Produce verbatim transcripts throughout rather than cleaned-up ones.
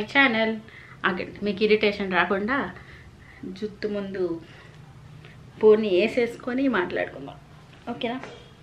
Channel. ఆగండి, మీకు irritation రాకుండా జుట్టు ముందు పోనీ వేసేసుకొని మాట్లాడుకుందాం, ఓకేనా?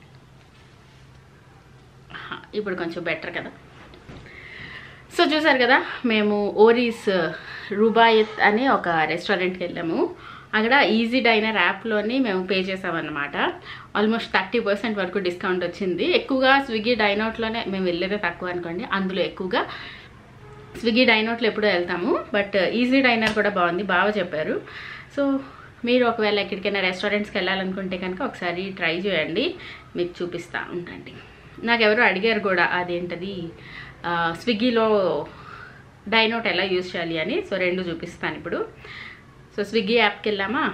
ఇప్పుడు కొంచెం బెటర్ కదా. సో చూసారు కదా, మేము ఓరీస్ రుబాయత్ అనే ఒక రెస్టారెంట్కి వెళ్ళాము. అక్కడ ఈజీ డైనర్ యాప్లోని మేము పే చేసామన్నమాట. ఆల్మోస్ట్ థర్టీ పర్సెంట్ వరకు డిస్కౌంట్ వచ్చింది. ఎక్కువగా స్విగ్గీ డైనౌట్లోనే మేము వెళ్ళేదే తక్కువ అనుకోండి, అందులో ఎక్కువగా స్విగ్గీ డైనౌట్లో ఎప్పుడూ వెళ్తాము. బట్ ఈజీ డైనర్ కూడా బాగుంది, బాగా చెప్పారు. సో మీరు ఒకవేళ ఎక్కడికైనా రెస్టారెంట్స్కి వెళ్ళాలనుకుంటే కనుక ఒకసారి ట్రై చేయండి, మీకు చూపిస్తూ ఉండండి. నాకు ఎవరో అడిగారు కూడా అదేంటది స్విగ్గీలో డైనౌట్ ఎలా యూజ్ చేయాలి అని. సో రెండు చూపిస్తాను ఇప్పుడు. సో స్విగ్గీ యాప్కి వెళ్ళామా,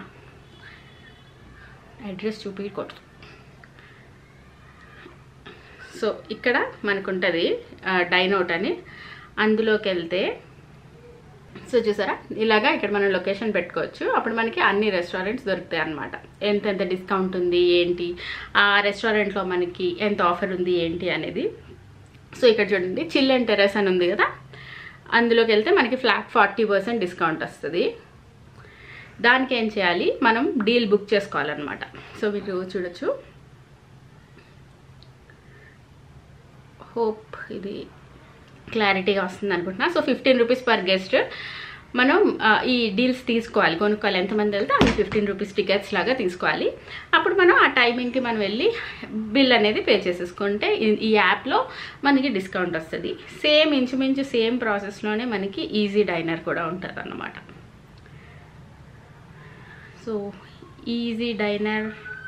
అడ్రస్ చూపించకూడదు. సో ఇక్కడ మనకు ఉంటుంది డైనౌట్ అని, అందులోకి వెళ్తే సో చూసారా ఇలాగా ఇక్కడ మనం లొకేషన్ పెట్టుకోవచ్చు. అప్పుడు మనకి అన్ని రెస్టారెంట్స్ దొరుకుతాయి అన్నమాట. ఎంతెంత డిస్కౌంట్ ఉంది ఏంటి, ఆ రెస్టారెంట్లో మనకి ఎంత ఆఫర్ ఉంది ఏంటి అనేది. సో ఇక్కడ చూడండి, చిల్ అండ్ టెర్రస్ అని ఉంది కదా, అందులోకి వెళ్తే మనకి ఫ్లాట్ ఫార్టీ పర్సెంట్ డిస్కౌంట్ వస్తుంది. దానికి ఏం చేయాలి, మనం డీల్ బుక్ చేసుకోవాలన్నమాట. సో మీరు చూడొచ్చు, హోప్ ఇది క్లారిటీగా వస్తుంది అనుకుంటున్నా. So fifteen rupees per guest మనం ఈ డీల్స్ తీసుకోవాలి, కొనుక్కోవాలి. ఎంతమంది వెళ్తే అన్ని ఫిఫ్టీన్ రూపీస్ టికెట్స్ లాగా తీసుకోవాలి. అప్పుడు మనం ఆ టైమింగ్కి మనం వెళ్ళి బిల్ అనేది పే చేసేసుకుంటే ఈ యాప్లో మనకి డిస్కౌంట్ వస్తుంది. సేమ్ ఇంచుమించు సేమ్ ప్రాసెస్లోనే మనకి ఈజీ డైనర్ కూడా ఉంటుంది అన్నమాట. సో ఈజీ డైనర్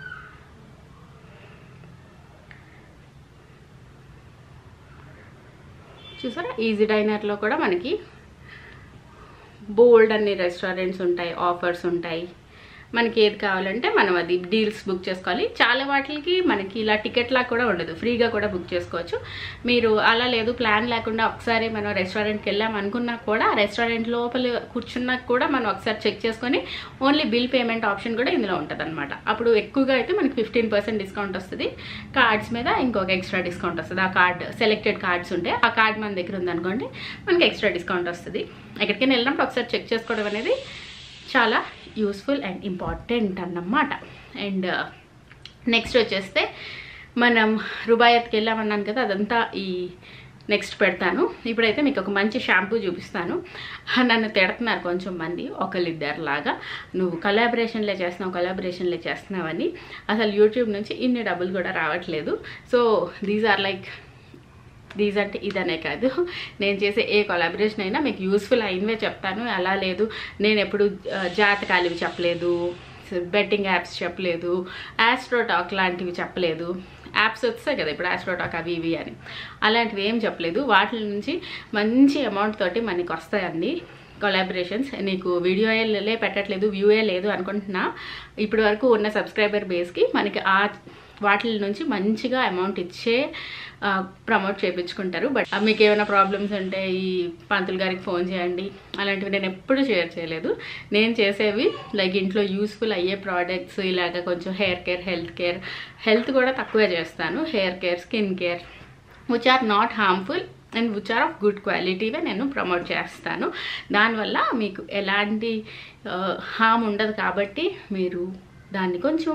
చూసారా, ఈజీ డైనర్లో కూడా మనకి బోల్డ్ అన్ని రెస్టారెంట్స్ ఉంటాయి, ఆఫర్స్ ఉంటాయి. మనకి ఏది కావాలంటే మనం అది డీల్స్ బుక్ చేసుకోవాలి. చాలా వాటికి మనకి ఇలా టికెట్ లాగా కూడా ఉండదు, ఫ్రీగా కూడా బుక్ చేసుకోవచ్చు. మీరు అలా లేదు ప్లాన్ లేకుండా ఒకసారి మనం రెస్టారెంట్కి వెళ్ళాం అనుకున్నా కూడా రెస్టారెంట్ లోపల కూర్చున్నా కూడా మనం ఒకసారి చెక్ చేసుకొని ఓన్లీ బిల్ పేమెంట్ ఆప్షన్ కూడా ఇందులో ఉంటుంది అనమాట. అప్పుడు ఎక్కువగా అయితే మనకి ఫిఫ్టీన్ పర్సెంట్ డిస్కౌంట్ వస్తుంది. కార్డ్స్ మీద ఇంకొక ఎక్స్ట్రా డిస్కౌంట్ వస్తుంది. ఆ కార్డ్ సెలెక్టెడ్ కార్డ్స్ ఉంటే ఆ కార్డ్ మన దగ్గర ఉందనుకోండి మనకి ఎక్స్ట్రా డిస్కౌంట్ వస్తుంది. ఎక్కడికైనా వెళ్ళినప్పుడు ఒకసారి చెక్ చేసుకోవడం అనేది చాలా యూస్ఫుల్ అండ్ ఇంపార్టెంట్ అన్నమాట. అండ్ నెక్స్ట్ వచ్చేస్తే మనం రుబాయత్కి వెళ్ళామన్నాను కదా, అదంతా ఈ నెక్స్ట్ పెడతాను. ఇప్పుడైతే మీకు ఒక మంచి షాంపూ చూపిస్తాను. నన్ను తిడుతున్నారు కొంచెం మంది, ఒకళ్ళిద్దరులాగా, నువ్వు కొలాబరేషన్లే చేస్తున్నావు కొలాబరేషన్లే చేస్తున్నావని. అసలు యూట్యూబ్ నుంచి ఇన్ని డబ్బులు కూడా రావట్లేదు. So these are like these అంటే ఇదనే కాదు, నేను చేసే ఏ కొలాబరేషన్ అయినా మీకు యూస్ఫుల్ అయినవే చెప్తాను. అలా లేదు నేను ఎప్పుడు జాతకాలు చెప్పలేదు, బెట్టింగ్ యాప్స్ చెప్పలేదు, ఆస్ట్రోటాక్ లాంటివి చెప్పలేదు. యాప్స్ వస్తాయి కదా ఇప్పుడు ఆస్ట్రోటాక్ అవి ఇవి అని, అలాంటివి ఏం చెప్పలేదు. వాటి నుంచి మంచి అమౌంట్ తోటి మనకి వస్తాయండి కొలాబరేషన్స్. నీకు వీడియోలే పెట్టట్లేదు, వ్యూయే లేదు అనుకుంటున్నా. ఇప్పటి వరకు ఉన్న సబ్స్క్రైబర్ బేస్కి మనకి ఆ వాటి నుంచి మంచిగా అమౌంట్ ఇచ్చే ప్రమోట్ చేయించుకుంటారు. బట్ మీకు ఏమైనా ప్రాబ్లమ్స్ ఉంటే ఈ పంతులు గారికి ఫోన్ చేయండి, అలాంటివి నేను ఎప్పుడు షేర్ చేయలేదు. నేను చేసేవి లైక్ ఇంట్లో యూస్ఫుల్ అయ్యే ప్రోడక్ట్స్, ఇలాగ కొంచెం hair care, health care, health కూడా తక్కువే చేస్తాను. Hair care, skin care which are not harmful and which are of good క్వాలిటీవే నేను ప్రమోట్ చేస్తాను. దానివల్ల మీకు ఎలాంటి హామ్ ఉండదు కాబట్టి మీరు దాన్ని కొంచెం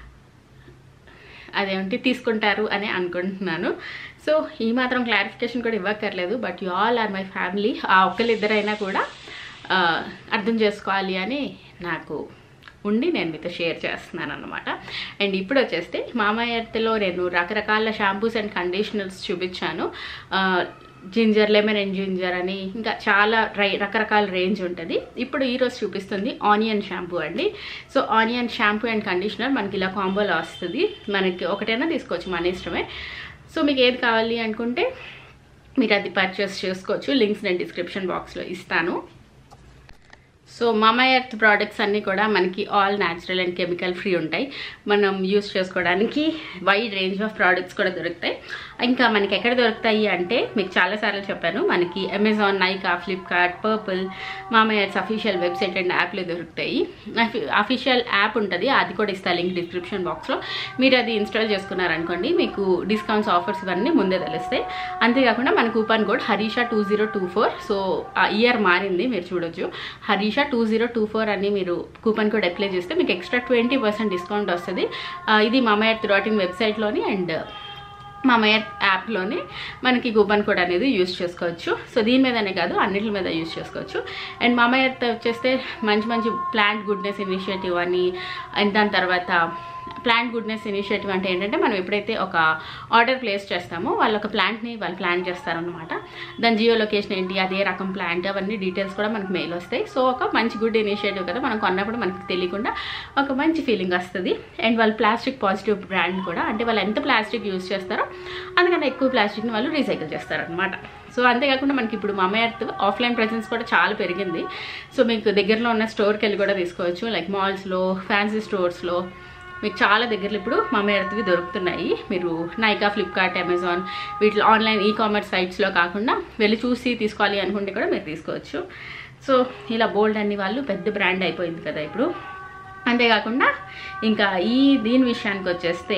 అదేంటి తీసుకుంటారు అని అనుకుంటున్నాను. సో ఈ మాత్రం క్లారిఫికేషన్ కూడా ఇవ్వక్కర్లేదు. But you all are my family. ఆ ఒక్కరిద్దరైనా కూడా అర్థం చేసుకోవాలి అని నాకు ఉండి నేను మీతో షేర్ చేస్తున్నాను అనమాట. అండ్ ఇప్పుడు వచ్చేస్తే మామయ్య ఎర్త్లో నేను రకరకాల షాంపూస్ అండ్ కండిషనర్స్ చూపించాను. జింజర్, లెమన్ అండ్ జింజర్ అని ఇంకా చాలా రై రకరకాల రేంజ్ ఉంటుంది. ఇప్పుడు ఈరోజు చూపిస్తుంది ఆనియన్ షాంపూ అండి. So onion shampoo and conditioner మనకి ఇలా కాంబోలో వస్తుంది. మనకి ఒకటైనా తీసుకోవచ్చు, మన ఇష్టమే. సో మీకు ఏది కావాలి అనుకుంటే మీరు అది పర్చేస్ చేసుకోవచ్చు. లింక్స్ నేను డిస్క్రిప్షన్ బాక్స్లో ఇస్తాను. సో మామా ఎర్త్ ప్రోడక్ట్స్ అన్నీ కూడా మనకి all natural and chemical free ఉంటాయి. మనం యూస్ చేసుకోవడానికి వైడ్ రేంజ్ ఆఫ్ ప్రోడక్ట్స్ కూడా దొరుకుతాయి. ఇంకా మనకి ఎక్కడ దొరుకుతాయి అంటే మీకు చాలాసార్లు చెప్పాను, మనకి Amazon, Nykaa, Flipkart, Purplle, Mamaearth official website and యాప్లో దొరుకుతాయి. అఫీషియల్ యాప్ ఉంటుంది, అది కూడా ఇస్తా లింక్ డిస్క్రిప్షన్ బాక్స్లో. మీరు అది ఇన్స్టాల్ చేసుకున్నారనుకోండి, మీకు డిస్కౌంట్స్, ఆఫర్స్ ఇవన్నీ ముందే తెలుస్తాయి. అంతేకాకుండా మన coupon code Harisha two zero two four so ఆ ఇయర్ మారింది, మీరు చూడొచ్చు. Harisha two zero two four అని మీరు కూపన్ కోడ్ అప్లై చేస్తే మీకు ఎక్స్ట్రా ట్వంటీ పర్సెంట్ డిస్కౌంట్ వస్తుంది. ఇది మామా ఎర్త్ డాట్ ఇన్ వెబ్సైట్లోని అండ్ మామా ఎర్త్ యాప్లోనే మనకి కూపన్ కోడ్ అనేది యూజ్ చేసుకోవచ్చు. సో దీని మీదనే కాదు, అన్నిటి మీద యూజ్ చేసుకోవచ్చు. అండ్ మామా ఎర్త్ వచ్చేస్తే మంచి మంచి ప్లాంట్ గుడ్నెస్ ఇనిషియేటివ్ అని, అండ్ దాని తర్వాత ప్లాంట్ గుడ్నెస్ ఇనిషియేటివ్ అంటే ఏంటంటే, మనం ఎప్పుడైతే ఒక ఆర్డర్ ప్లేస్ చేస్తామో వాళ్ళు ఒక ప్లాంట్ని వాళ్ళు ప్లాంట్ చేస్తారనమాట. దాని జియో లొకేషన్ ఏంటి, అదే రకం ప్లాంట్, అవన్నీ డీటెయిల్స్ కూడా మనకు మెయిల్ వస్తాయి. సో ఒక మంచి గుడ్ ఇనిషియేటివ్ కదా, మనం కొన్నప్పుడు మనకి తెలియకుండా ఒక మంచి ఫీలింగ్ వస్తుంది. అండ్ వాళ్ళు ప్లాస్టిక్ పాజిటివ్ బ్రాండ్ కూడా, అంటే వాళ్ళు ఎంత ప్లాస్టిక్ యూజ్ చేస్తారో అందుకని ఎక్కువ ప్లాస్టిక్ని వాళ్ళు రీసైకిల్ చేస్తారనమాట. సో అంతేకాకుండా మనకి ఇప్పుడు మామా ఎర్త్ ఆఫ్లైన్ ప్రెజెన్స్ కూడా చాలా పెరిగింది. సో మీకు దగ్గరలో ఉన్న స్టోర్కి వెళ్ళి కూడా తీసుకోవచ్చు, లైక్ మాల్స్లో, ఫ్యాన్సీ స్టోర్స్లో మీకు చాలా దగ్గరలో ఇప్పుడు మామా ఎర్త్వి దొరుకుతున్నాయి. మీరు నైకా, ఫ్లిప్కార్ట్, అమెజాన్ వీటిలో ఆన్లైన్ ఈ కామర్స్ సైట్స్లో కాకుండా వెళ్ళి చూసి తీసుకోవాలి అనుకుంటే కూడా మీరు తీసుకోవచ్చు. సో ఇలా బోల్డ్ అన్ని వాళ్ళు పెద్ద బ్రాండ్ అయిపోయింది కదా ఇప్పుడు. అంతేకాకుండా ఇంకా ఈ దీని విషయానికి వచ్చేస్తే,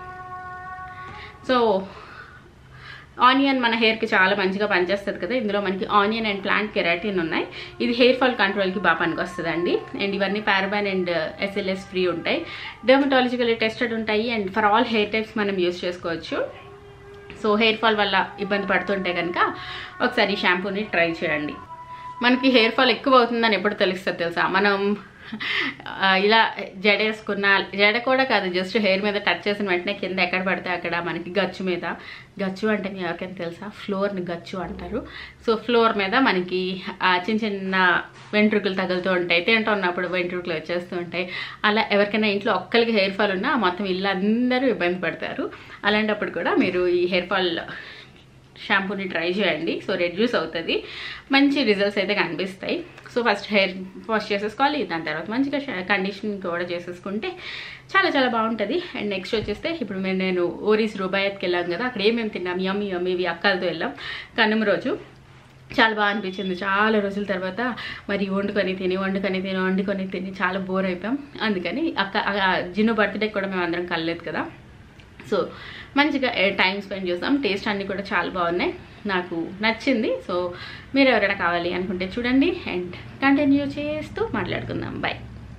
సో ఆనియన్ మన హెయిర్కి చాలా మంచిగా పనిచేస్తుంది కదా. ఇందులో మనకి ఆనియన్ అండ్ ప్లాంట్ కెరాటిన్ ఉన్నాయి. ఇది హెయిర్ ఫాల్ కంట్రోల్కి బాగా పనికి వస్తుందండి. అండ్ ఇవన్నీ పారాబెన్ అండ్ ఎస్ఎల్ఎస్ ఫ్రీ ఉంటాయి, డెర్మటాలజికల్లీ టెస్టెడ్ ఉంటాయి. And for all hair types మనం యూజ్ చేసుకోవచ్చు. సో హెయిర్ ఫాల్ వల్ల ఇబ్బంది పడుతుంటే కనుక ఒకసారి ఈ షాంపూని ట్రై చేయండి. మనకి హెయిర్ ఫాల్ ఎక్కువ అవుతుందని ఎప్పుడు తెలుస్తుంది తెలుసా, మనం ఇలా జడ వేసుకున్న, జడ కూడా కాదు, జస్ట్ హెయిర్ మీద టచ్ చేసిన వెంటనే కింద ఎక్కడ పడితే అక్కడ మనకి గచ్చు మీద, గచ్చు అంటే ఎవరికైనా తెలుసా, ఫ్లోర్ని గచ్చు అంటారు. సో ఫ్లోర్ మీద మనకి చిన్న చిన్న వెంట్రుకలు తగులుతూ ఉంటాయి, తింటూ ఉన్నప్పుడు వెంట్రుకలు వచ్చేస్తూ ఉంటాయి. అలా ఎవరికైనా ఇంట్లో ఒక్కరికి హెయిర్ ఫాల్ ఉన్నా మొత్తం ఇల్లు అందరూ ఇబ్బంది పడతారు. అలాంటప్పుడు కూడా మీరు ఈ హెయిర్ ఫాల్ షాంపూని ట్రై చేయండి. సో రెడ్యూస్ అవుతుంది, మంచి రిజల్ట్స్ అయితే కనిపిస్తాయి. సో ఫస్ట్ హెయిర్ వాష్ చేసేసుకోవాలి, దాని తర్వాత మంచిగా కండిషనింగ్ కూడా చేసేసుకుంటే చాలా చాలా బాగుంటుంది. అండ్ నెక్స్ట్ వచ్చేస్తే ఇప్పుడు మేము నేను ఓరీస్ రూబాయత్కి వెళ్ళాం కదా, అక్కడ ఏమేమి తిన్నాం, యమ్మీ యమ్మీ ఇవి అక్కలతో వెళ్ళాం కనుమ రోజు. చాలా బాగా అనిపించింది. చాలా రోజుల తర్వాత మరి వండుకొని తిని వండుకొని తిని వండుకొని తిని చాలా బోర్ అయిపోయాం. అందుకని అక్క జిన్ను బర్త్డే కూడా మేము అందరం కలలేదు కదా, సో మంచిగా టైం స్పెండ్ చేస్తాం. టేస్ట్ అన్నీ కూడా చాలా బాగున్నాయి, నాకు నచ్చింది. సో మీరు ఎవరైనా కావాలి అనుకుంటే చూడండి అండ్ కంటిన్యూ చేస్తూ మాట్లాడుకుందాం. బాయ్.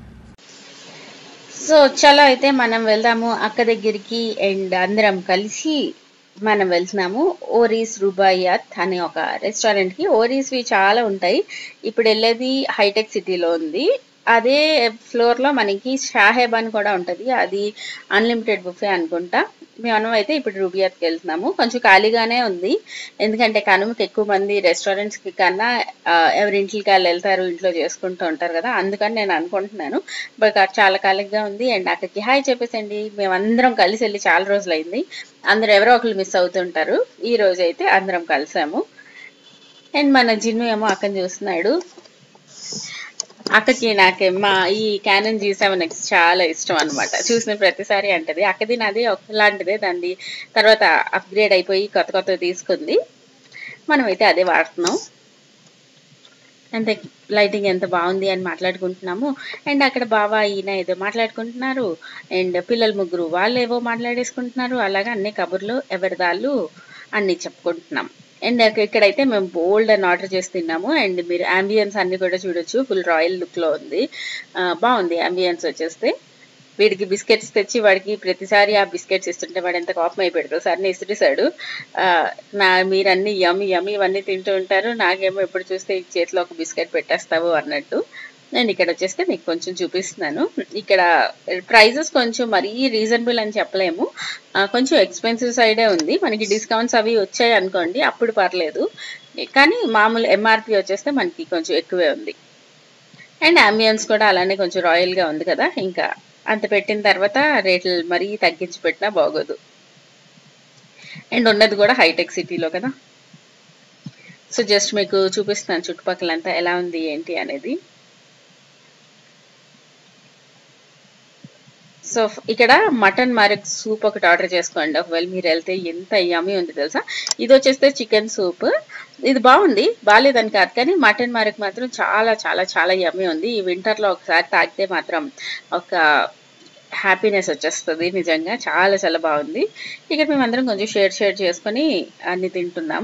సో చలో అయితే మనం వెళ్దాము అక్క దగ్గరికి. అండ్ అందరం కలిసి మనం వెళ్తున్నాము ఓరీస్ రుబాయత్ అనే ఒక రెస్టారెంట్కి. ఓరీస్వి చాలా ఉంటాయి. ఇప్పుడు వెళ్ళేది హైటెక్ సిటీలో ఉంది. అదే ఫ్లోర్లో మనకి షాహెబ్ అని కూడా ఉంటుంది, అది అన్లిమిటెడ్ బుఫే అనుకుంటా. మేము అయితే ఇప్పుడు రూబియాత్కి వెళ్తున్నాము. కొంచెం ఖాళీగానే ఉంది, ఎందుకంటే కనుమకి ఎక్కువ మంది రెస్టారెంట్స్కి కన్నా ఎవరింటికి వాళ్ళు వెళ్తారు, ఇంట్లో చేసుకుంటూ ఉంటారు కదా, అందుకని నేను అనుకుంటున్నాను. బట్ చాలా ఖాళీగా ఉంది. అండ్ అక్కడికి హాయ్ చెప్పేసండి, మేమందరం కలిసి వెళ్ళి చాలా రోజులు అయింది. అందరూ ఎవరో ఒకరు మిస్ అవుతుంటారు. ఈ రోజు అయితే అందరం కలిసాము. అండ్ మన జిన్ను ఏమో అక్కని చూస్తున్నాడు. అక్కకి నాకే మా ఈ క్యానన్ జీ సెవెన్ ఎక్స్ చాలా ఇష్టం అనమాట. చూసిన ప్రతిసారి అంటది. అక్కది నాది ఒకలాంటిదే, దాన్ని తర్వాత అప్గ్రేడ్ అయిపోయి కొత్త కొత్త తీసుకుంది. మనమైతే అదే వాడుతున్నాం. అంతే, లైటింగ్ ఎంత బాగుంది అని మాట్లాడుకుంటున్నాము. అండ్ అక్కడ బావ ఈయన ఏదో మాట్లాడుకుంటున్నారు. అండ్ పిల్లలు ముగ్గురు వాళ్ళు ఏవో మాట్లాడేసుకుంటున్నారు. అలాగా అన్ని కబుర్లు ఎవరిదాళ్ళు అన్ని చెప్పుకుంటున్నాం. అండ్ ఇక్కడైతే మేము బోల్డ్ అని ఆర్డర్ చేసి తిన్నాము. అండ్ మీరు అంబియన్స్ అన్ని కూడా చూడొచ్చు, ఫుల్ రాయల్ లుక్లో ఉంది, బాగుంది అంబియన్స్ వచ్చేస్తే. వీడికి బిస్కెట్స్ తెచ్చి వాడికి ప్రతిసారి ఆ బిస్కెట్స్ ఇస్తుంటే వాడు ఎంత కోపం అయిపోయాడు, సరే ఇస్తుంటాడు. నా మీరన్నీ యమ్మి యమ్మి ఇవన్నీ తింటూ ఉంటారు, నాకేమో ఎప్పుడు చూస్తే ఈ చేతిలో ఒక బిస్కెట్ పెట్టేస్తావు అన్నట్టు. నేను ఇక్కడ వచ్చేస్తే మీకు కొంచెం చూపిస్తున్నాను. ఇక్కడ ప్రైజెస్ కొంచెం మరీ రీజనబుల్ అని చెప్పలేము, కొంచెం ఎక్స్పెన్సివ్ సైడే ఉంది. మనకి డిస్కౌంట్స్ అవి వచ్చాయి అనుకోండి అప్పుడు పర్లేదు, కానీ మామూలు ఎంఆర్పి వచ్చేస్తే మనకి కొంచెం ఎక్కువే ఉంది. అండ్ అంబియన్స్ కూడా అలానే కొంచెం రాయల్గా ఉంది కదా, ఇంకా అంత పెట్టిన తర్వాత రేట్లు మరీ తగ్గించి పెట్టినా బాగోదు. అండ్ ఉన్నది కూడా హైటెక్ సిటీలో కదా. సో జస్ట్ మీకు చూపిస్తాను చుట్టుపక్కలంతా ఎలా ఉంది ఏంటి అనేది. సో ఇక్కడ మటన్ మరగ్ సూప్ ఒకటి ఆర్డర్ చేసుకోండి ఒకవేళ మీరు వెళ్తే. ఎంత యమ్మీ ఉంది తెలుసా. ఇది వచ్చేస్తే చికెన్ సూప్. ఇది బాగుంది, బాగాలేదని కాదు, కానీ మటన్ మరగ్ మాత్రం చాలా చాలా చాలా యమ్మీ ఉంది. ఈ వింటర్లో ఒకసారి తాగితే మాత్రం ఒక హ్యాపీనెస్ వచ్చేస్తుంది నిజంగా. చాలా చాలా బాగుంది. ఇక్కడ మేమందరం కొంచెం షేర్ షేర్ చేసుకొని అన్ని తింటున్నాం.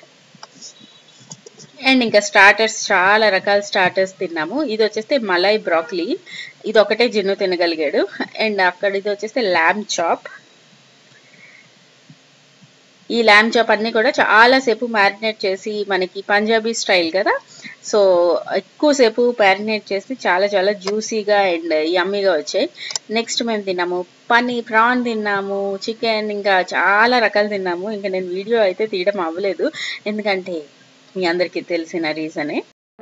అండ్ ఇంకా స్టార్టర్స్ చాలా రకాల స్టార్టర్స్ తిన్నాము. ఇది వచ్చేస్తే మలై బ్రాక్లీ, ఇది ఒకటే జిన్ను తినగలిగాడు. అండ్ అక్కడ ఇది వచ్చేస్తే ల్యామ్ చాప్. ఈ ల్యామ్ చాప్ అన్ని కూడా చాలా సేపు మ్యారినేట్ చేసి, మనకి పంజాబీ స్టైల్ కదా, సో ఎక్కువసేపు మ్యారినేట్ చేసి చాలా చాలా జ్యూసీగా అండ్ యమ్మీగా వచ్చాయి. నెక్స్ట్ మేము తిన్నాము పన్నీర్, ప్రాన్ తిన్నాము, చికెన్, ఇంకా చాలా రకాలు తిన్నాము. ఇంకా నేను వీడియో అయితే తీయడం అవ్వలేదు, ఎందుకంటే మీ అందరికీ తెలిసిన రీజనే.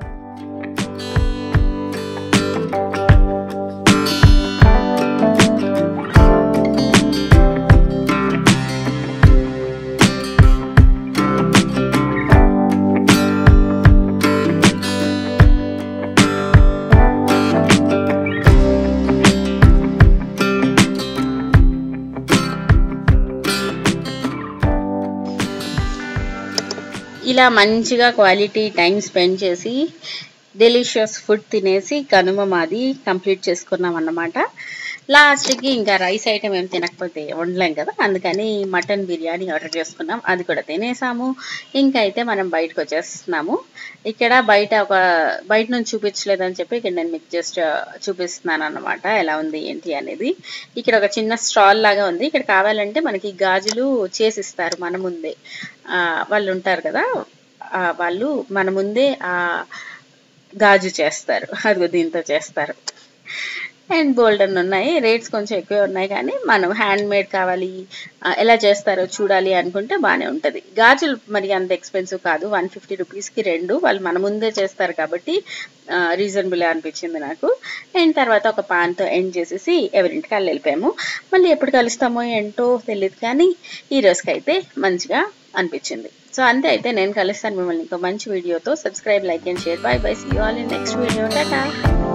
ఇలా మంచిగా క్వాలిటీ టైం స్పెండ్ చేసి డెలిషియస్ ఫుడ్ తినేసి కనుమ మాది కంప్లీట్ చేసుకున్నాం అన్నమాట. లాస్ట్కి ఇంకా రైస్ ఐటమ్ ఏం తినకపోతే వండలేం కదా, అందుకని మటన్ బిర్యానీ ఆర్డర్ చేసుకున్నాం. అది కూడా తినేసాము. ఇంకా అయితే మనం బయటకు వచ్చేస్తున్నాము. ఇక్కడ బయట ఒక బయట నుంచి చూపించలేదని చెప్పి ఇక్కడ నేను మీకు జస్ట్ చూపిస్తున్నాను అన్నమాట ఎలా ఉంది ఏంటి అనేది. ఇక్కడ ఒక చిన్న స్టాల్ లాగా ఉంది. ఇక్కడ కావాలంటే మనకి గాజులు చేసిస్తారు మన ముందే. వాళ్ళు ఉంటారు కదా, వాళ్ళు మన ముందే ఆ గాజు చేస్తారు. అదిగో దీంతో చేస్తారు. అండ్ గోల్డెన్ ఉన్నాయి. రేట్స్ కొంచెం ఎక్కువ ఉన్నాయి, కానీ మనం హ్యాండ్ మేడ్ కావాలి, ఎలా చేస్తారో చూడాలి అనుకుంటే బాగానే ఉంటుంది. గాజులు మరి అంత ఎక్స్పెన్సివ్ కాదు, వన్ ఫిఫ్టీ రూపీస్కి రెండు. వాళ్ళు మన ముందే చేస్తారు కాబట్టి రీజనబుల్ అనిపించింది నాకు. అండ్ తర్వాత ఒక పాన్తో ఎండ్ చేసేసి ఎవరింటికి వాళ్ళు వెళ్ళిపోయాము. మళ్ళీ ఎప్పుడు కలుస్తామో ఏంటో తెలియదు, కానీ ఈ రోజుకైతే మంచిగా అనిపించింది. సో అంతే, అయితే నేను కలుస్తాను మిమ్మల్ని ఇంకో మంచి వీడియోతో. Subscribe, like and share. Bye bye, see you all in next video. Tata.